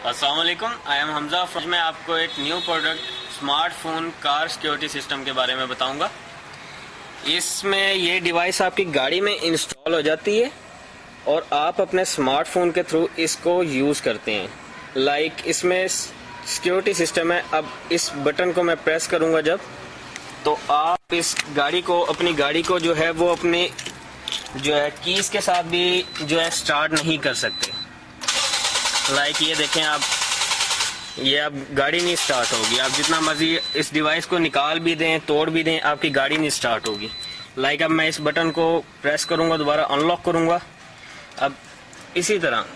अस्सलाम वालेकुम, I am Hamza. आज मैं आपको एक new product smartphone car security system के बारे में बताऊंगा। इसमें ये डिवाइस आपकी गाड़ी में इंस्टॉल हो जाती है और आप अपने स्मार्टफोन के थ्रू इसको यूज़ करते हैं। लाइक इसमें सिक्योरिटी सिस्टम है। अब इस बटन को मैं प्रेस करूंगा जब, तो आप इस गाड़ी को, अपनी गाड़ी को जो है वो अपनी जो है कीज के साथ भी जो है स्टार्ट नहीं कर सकते। लाइक ये देखें आप, ये अब गाड़ी नहीं स्टार्ट होगी। आप जितना मर्जी इस डिवाइस को निकाल भी दें, तोड़ भी दें, आपकी गाड़ी नहीं स्टार्ट होगी। लाइक अब मैं इस बटन को प्रेस करूंगा, दोबारा अनलॉक करूंगा। अब इसी तरह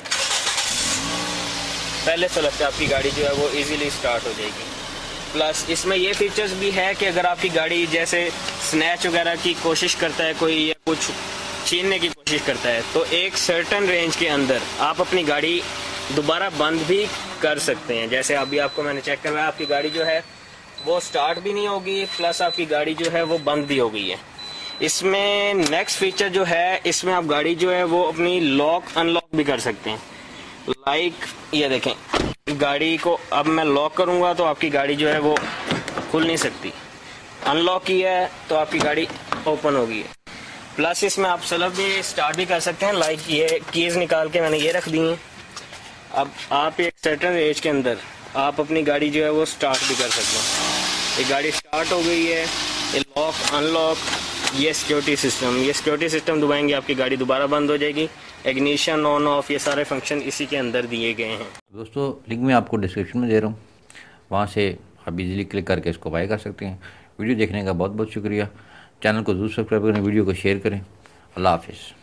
पहले से लगता है आपकी गाड़ी जो है वो इजीली स्टार्ट हो जाएगी। प्लस इसमें ये फीचर्स भी है कि अगर आपकी गाड़ी जैसे स्नैच वगैरह की कोशिश करता है कोई, या कुछ छीनने की कोशिश करता है, तो एक सर्टेन रेंज के अंदर आप अपनी गाड़ी दोबारा बंद भी कर सकते हैं। जैसे अभी आपको मैंने चेक करवाया, आपकी गाड़ी जो है वो स्टार्ट भी नहीं होगी, प्लस आपकी गाड़ी जो है वो बंद भी हो गई है। इसमें नेक्स्ट फीचर जो है, इसमें आप गाड़ी जो है वो अपनी लॉक अनलॉक भी कर सकते हैं। लाइक ये देखें, गाड़ी को अब मैं लॉक करूंगा तो आपकी गाड़ी जो है वो खुल नहीं सकती। अनलॉक की है तो आपकी गाड़ी ओपन होगी। प्लस इसमें आप सेल्फ भी स्टार्ट भी कर सकते हैं। लाइक ये कीज निकाल के मैंने ये रख दी हैं। अब आप एक सर्टेन एज के अंदर आप अपनी गाड़ी जो है वो स्टार्ट भी कर सकते हैं। ये गाड़ी स्टार्ट हो गई है। ये लॉक अनलॉक, ये सिक्योरिटी सिस्टम दबाएंगे, आपकी गाड़ी दोबारा बंद हो जाएगी। इग्निशन ऑन ऑफ, ये सारे फंक्शन इसी के अंदर दिए गए हैं। दोस्तों लिंक मैं आपको डिस्क्रिप्शन में दे रहा हूँ, वहाँ से आप इजीली क्लिक करके इसको बाय कर सकते हैं। वीडियो देखने का बहुत बहुत शुक्रिया। चैनल को जरूर सब्सक्राइब करें, वीडियो को शेयर करें। अल्लाह हाफिज़।